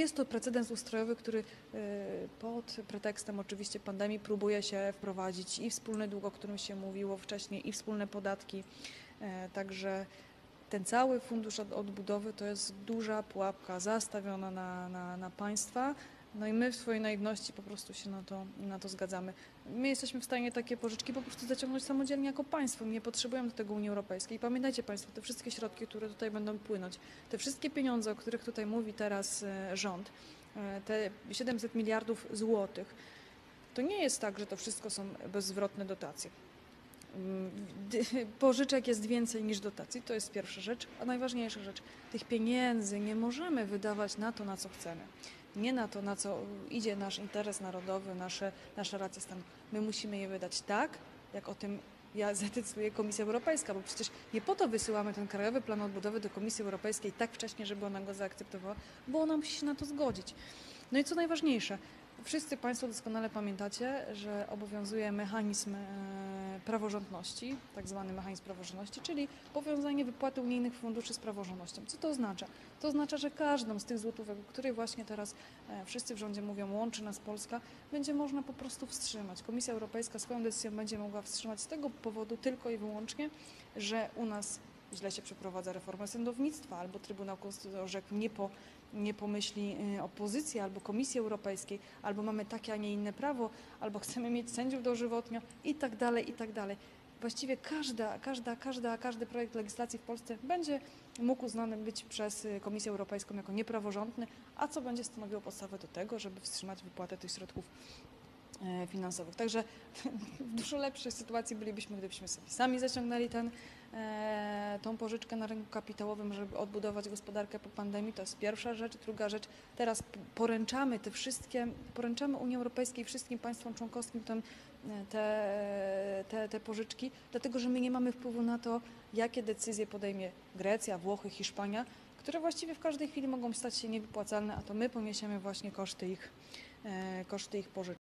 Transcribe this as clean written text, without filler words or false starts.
jest to precedens ustrojowy, który pod pretekstem oczywiście pandemii próbuje się wprowadzić i wspólny dług, o którym się mówiło wcześniej, i wspólne podatki. Także ten cały fundusz odbudowy to jest duża pułapka zastawiona na państwa. No i my w swojej naiwności po prostu się na to zgadzamy. My jesteśmy w stanie takie pożyczki po prostu zaciągnąć samodzielnie jako państwo. Nie potrzebujemy do tego Unii Europejskiej. I pamiętajcie Państwo, te wszystkie środki, które tutaj będą płynąć, te wszystkie pieniądze, o których tutaj mówi teraz rząd, te 700 miliardów złotych, to nie jest tak, że to wszystko są bezzwrotne dotacje. Pożyczek jest więcej niż dotacji, to jest pierwsza rzecz, a najważniejsza rzecz, tych pieniędzy nie możemy wydawać na to, na co chcemy. Nie na to, na co idzie nasz interes narodowy, nasza racja stanu. My musimy je wydać tak, jak o tym zadecyduje Komisja Europejska, bo przecież nie po to wysyłamy ten Krajowy Plan Odbudowy do Komisji Europejskiej tak wcześnie, żeby ona go zaakceptowała, bo ona musi się na to zgodzić. No i co najważniejsze, wszyscy Państwo doskonale pamiętacie, że obowiązuje mechanizm praworządności, tak zwany mechanizm praworządności, czyli powiązanie wypłaty unijnych funduszy z praworządnością. Co to oznacza? To oznacza, że każdą z tych złotówek, o której właśnie teraz wszyscy w rządzie mówią, łączy nas Polska, będzie można po prostu wstrzymać. Komisja Europejska swoją decyzją będzie mogła wstrzymać z tego powodu tylko i wyłącznie, że u nas źle się przeprowadza reforma sądownictwa, albo Trybunał Konstytucyjny orzekł nie pomyśli opozycji albo Komisji Europejskiej, albo mamy takie, a nie inne prawo, albo chcemy mieć sędziów dożywotnio i tak dalej, i tak dalej. Właściwie każdy projekt legislacji w Polsce będzie mógł uznany być przez Komisję Europejską jako niepraworządny, a co będzie stanowiło podstawę do tego, żeby wstrzymać wypłatę tych środków finansowych. Także w dużo lepszej sytuacji bylibyśmy, gdybyśmy sobie sami zaciągnęli tą pożyczkę na rynku kapitałowym, żeby odbudować gospodarkę po pandemii. To jest pierwsza rzecz. Druga rzecz, teraz poręczamy Unii Europejskiej i wszystkim państwom członkowskim te pożyczki, dlatego że my nie mamy wpływu na to, jakie decyzje podejmie Grecja, Włochy, Hiszpania, które właściwie w każdej chwili mogą stać się niewypłacalne, a to my poniesiemy właśnie koszty ich pożyczek.